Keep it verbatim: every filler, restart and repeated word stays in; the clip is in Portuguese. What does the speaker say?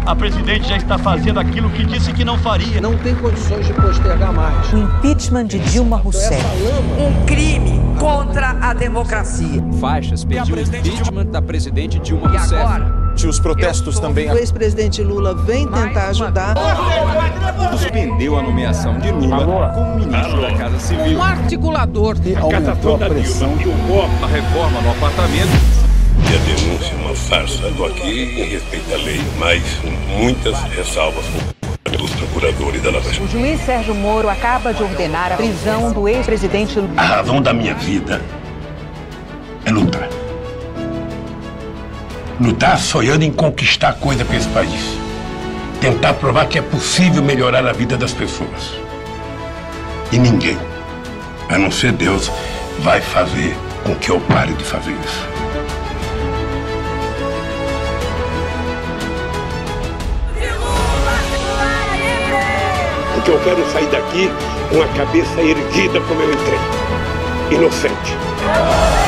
A presidente já está fazendo aquilo que disse que não faria. Não tem condições de postergar mais. O impeachment de Dilma Rousseff. Um crime contra a democracia. Faixas pediu o impeachment da presidente Dilma Rousseff. E agora? Os protestos também. O ex-presidente Lula vem tentar ajudar. Suspendeu a nomeação de Lula como ministro da Casa Civil. Um articulador. A cassação da Dilma A reforma no apartamento. E a denúncia é uma farsa. Estou aqui em respeito à lei, mas muitas ressalvas dos procuradores da Lava Jato. O juiz Sérgio Moro acaba de ordenar a prisão do ex-presidente Lula. A razão da minha vida é lutar. Lutar sonhando em conquistar coisa para esse país. Tentar provar que é possível melhorar a vida das pessoas. E ninguém, a não ser Deus, vai fazer com que eu pare de fazer isso. Porque eu quero sair daqui com a cabeça erguida como eu entrei. Inocente.